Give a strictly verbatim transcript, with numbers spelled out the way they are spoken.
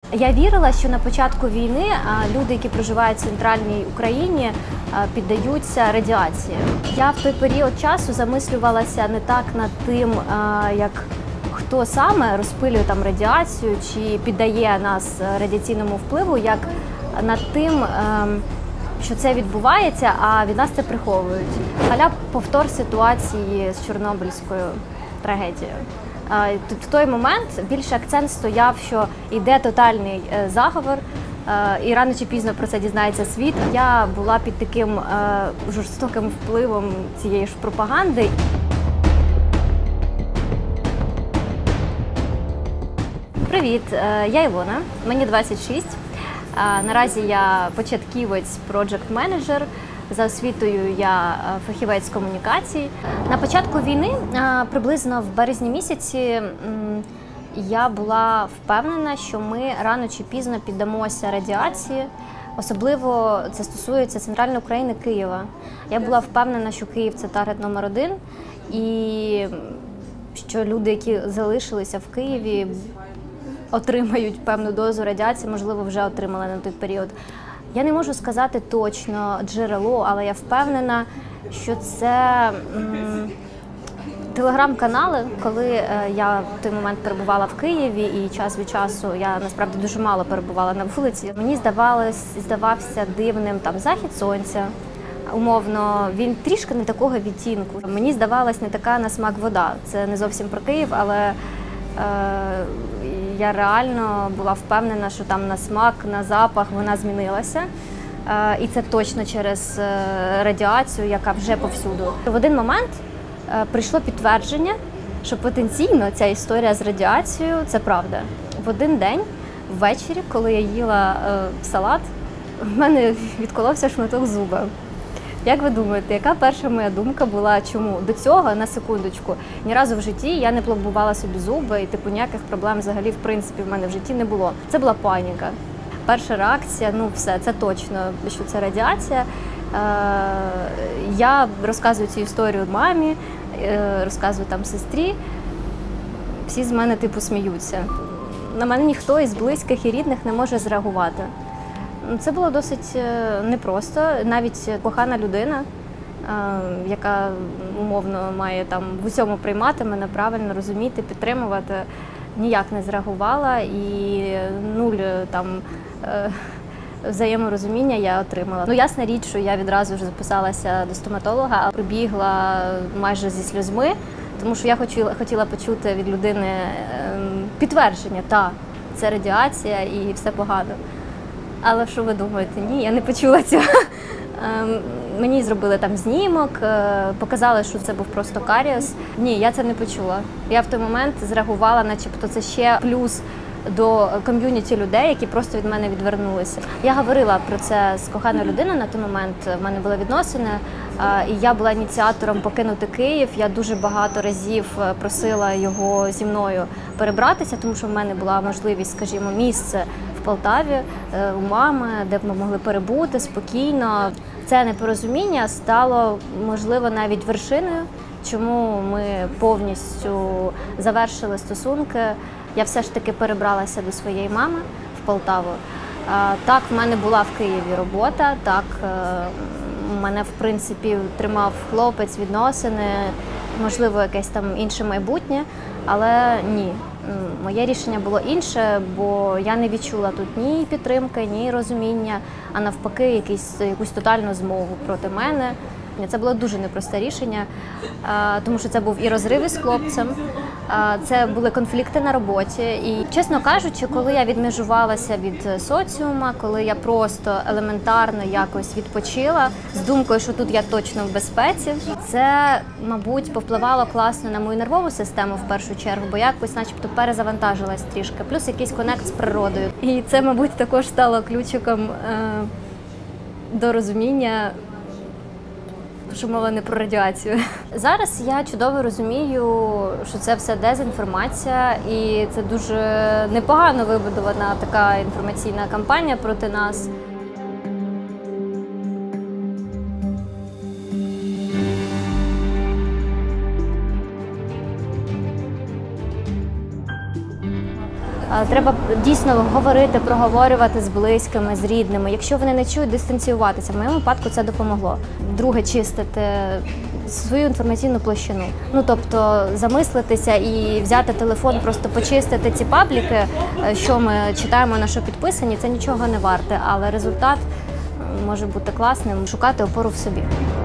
Я вірила, що на початку війни люди, які проживають в центральній Україні, піддаються радіації. Я в той період часу замислювалася не так над тим, як хто саме розпилює там радіацію чи піддає нас радіаційному впливу, як над тим, що це відбувається, а від нас це приховують. А-ля повтор ситуації з Чорнобильською трагедією. В той момент більше акцент стояв, що йде тотальний заговор, і рано чи пізно про це дізнається світ. Я була під таким жорстоким впливом цієї ж пропаганди. Привіт, я Ілона, мені двадцять шість. Наразі я початківець, проджект-менеджер. За освітою я фахівець з комунікацій. На початку війни, приблизно в березні місяці, я була впевнена, що ми рано чи пізно піддамося радіації. Особливо це стосується центральної України, Києва. Я була впевнена, що Київ – це таргет номер один, і що люди, які залишилися в Києві, отримають певну дозу радіації, можливо, вже отримали на той період. Я не можу сказати точно джерело, але я впевнена, що це телеграм-канали. Коли е, я в той момент перебувала в Києві і час від часу я насправді дуже мало перебувала на вулиці, мені здавалось, здавався дивним там захід сонця. Умовно, він трішки не такого відтінку. Мені здавалась не така на смак вода. Це не зовсім про Київ, але е, я реально була впевнена, що там на смак, на запах вона змінилася. Е, і це точно через е, радіацію, яка вже повсюду. В один момент е, прийшло підтвердження, що потенційно ця історія з радіацією – це правда. В один день, ввечері, коли я їла е, салат, в мене відколовся шматок зуба. Як ви думаєте, яка перша моя думка була, чому? До цього, на секундочку, ні разу в житті я не пломбувала собі зуби, і типу ніяких проблем взагалі, в принципі, в мене в житті не було. Це була паніка. Перша реакція, ну все, це точно, що це радіація. Е, я розказую цю історію мамі, е, розказую там сестрі, всі з мене типу сміються. На мене ніхто із близьких і рідних не може зреагувати. Це було досить непросто. Навіть кохана людина, яка умовно має там в усьому приймати мене, правильно розуміти, підтримувати, ніяк не зреагувала, і нуль там взаєморозуміння я отримала. Ну, ясна річ, що я відразу ж записалася до стоматолога, а прибігла майже зі сльозми, тому що я хотіла, хотіла почути від людини підтвердження, та, це радіація і все погано. Але що ви думаєте? Ні, я не почула цього. Мені зробили там знімок, показали, що це був просто карієс. Ні, я це не почула. Я в той момент зреагувала, начебто це ще плюс до ком'юніті людей, які просто від мене відвернулися. Я говорила про це з коханою людиною на той момент, в мене були відносини, і я була ініціатором покинути Київ. Я дуже багато разів просила його зі мною перебратися, тому що в мене була можливість, скажімо, місце в Полтаві, у мами, де б ми могли перебути спокійно. Це непорозуміння стало, можливо, навіть вершиною, чому ми повністю завершили стосунки. Я все ж таки перебралася до своєї мами в Полтаву. Так, в мене була в Києві робота, так, мене, в принципі, тримав хлопець, відносини, можливо, якесь там інше майбутнє, але ні. Моє рішення було інше, бо я не відчула тут ні підтримки, ні розуміння, а навпаки, якісь, якусь тотальну змову проти мене. Це було дуже непросте рішення, тому що це був і розрив із хлопцем, це були конфлікти на роботі. І, чесно кажучи, коли я відмежувалася від соціума, коли я просто елементарно якось відпочила з думкою, що тут я точно в безпеці, це, мабуть, повпливало класно на мою нервову систему в першу чергу, бо якось начебто перезавантажилась трішки, плюс якийсь конект з природою. І це, мабуть, також стало ключиком до розуміння, що мова не про радіацію. Зараз я чудово розумію, що це все дезінформація, і це дуже непогано вибудована така інформаційна кампанія проти нас. Е, Треба дійсно говорити, проговорювати з близькими, з рідними. Якщо вони не чують, дистанціюватися. В моєму випадку це допомогло. Друге, чистити свою інформаційну площину. Ну, тобто замислитися і взяти телефон, просто почистити ці пабліки, е, що ми читаємо, на що підписані, це нічого не варте, але результат може бути класним. Шукати опору в собі.